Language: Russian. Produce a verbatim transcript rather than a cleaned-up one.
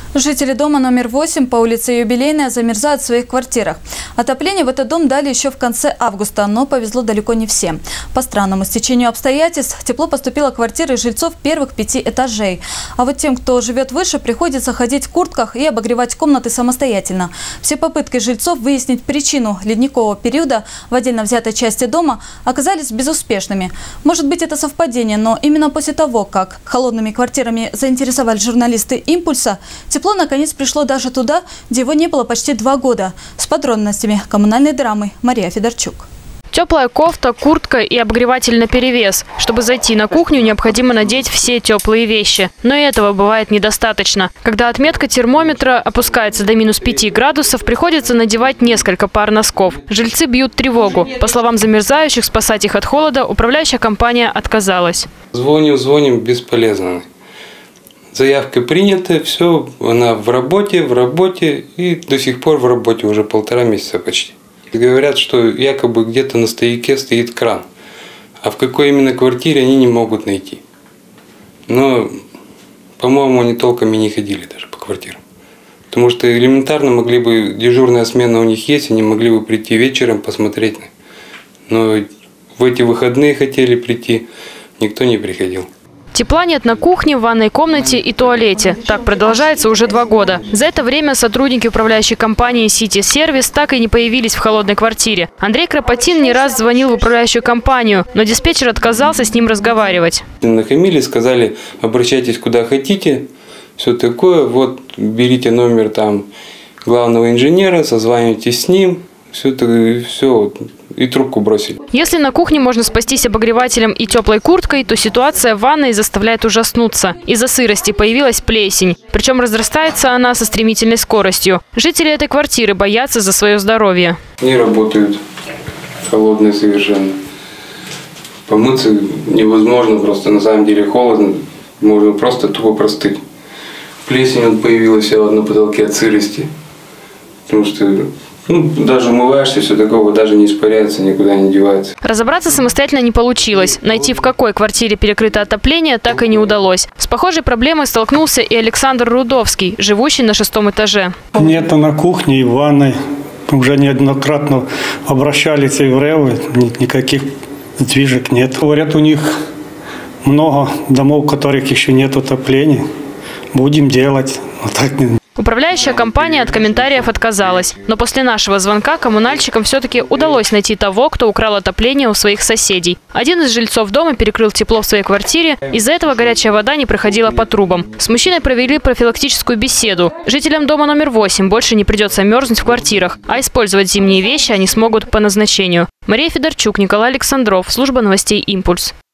Жители дома номер восемь по улице Юбилейная замерзают в своих квартирах. Отопление в этот дом дали еще в конце августа, но повезло далеко не всем. По странному стечению обстоятельств тепло поступило в квартиры жильцов первых пяти этажей. А вот тем, кто живет выше, приходится ходить в куртках и обогревать комнаты самостоятельно. Все попытки жильцов выяснить причину ледникового периода в отдельно взятой части дома оказались безуспешными. Может быть, это совпадение, но именно после того, как холодными квартирами заинтересовались журналисты «Импульса», тепло наконец пришло даже туда, где его не было почти два года. С подробностями коммунальной драмы Мария Федорчук. Теплая кофта, куртка и обогреватель наперевес. Чтобы зайти на кухню, необходимо надеть все теплые вещи. Но и этого бывает недостаточно. Когда отметка термометра опускается до минус пяти градусов, приходится надевать несколько пар носков. Жильцы бьют тревогу. По словам замерзающих, спасать их от холода управляющая компания отказалась. Звоним, звоним, бесполезно. Заявка принята, все, она в работе, в работе и до сих пор в работе уже полтора месяца почти. Говорят, что якобы где-то на стояке стоит кран, а в какой именно квартире они не могут найти. Но, по-моему, они толком и не ходили даже по квартирам. Потому что элементарно могли бы, дежурная смена у них есть, они могли бы прийти вечером посмотреть. Но в эти выходные хотели прийти, никто не приходил. Тепла нет на кухне, в ванной комнате и туалете. Так продолжается уже два года. За это время сотрудники управляющей компании «Сити Сервис» так и не появились в холодной квартире. Андрей Кропотин не раз звонил в управляющую компанию, но диспетчер отказался с ним разговаривать. Нахамили, сказали, обращайтесь куда хотите, все такое, вот берите номер там главного инженера, созванивайтесь с ним, все, это, все, и трубку бросили. Если на кухне можно спастись обогревателем и теплой курткой, то ситуация в ванной заставляет ужаснуться. Из-за сырости появилась плесень. Причем разрастается она со стремительной скоростью. Жители этой квартиры боятся за свое здоровье. Не работают, холодные совершенно. Помыться невозможно, просто на самом деле холодно, можно просто тупо простыть. Плесень вот появилась на потолке от сырости, потому что ну, даже умываешься, все такого, даже не испаряется, никуда не девается. Разобраться самостоятельно не получилось. Найти, в какой квартире перекрыто отопление, так и не удалось. С похожей проблемой столкнулся и Александр Рудовский, живущий на шестом этаже. Нет на кухне и в ванной. Уже неоднократно обращались и в РЭВ, никаких сдвижек нет. Говорят, у них много домов, у которых еще нет отопления. Будем делать. Вот так не... Управляющая компания от комментариев отказалась. Но после нашего звонка коммунальщикам все-таки удалось найти того, кто украл отопление у своих соседей. Один из жильцов дома перекрыл тепло в своей квартире. Из-за этого горячая вода не проходила по трубам. С мужчиной провели профилактическую беседу. Жителям дома номер восемь больше не придется мерзнуть в квартирах, а использовать зимние вещи они смогут по назначению. Мария Федорчук, Николай Александров, служба новостей «Импульс».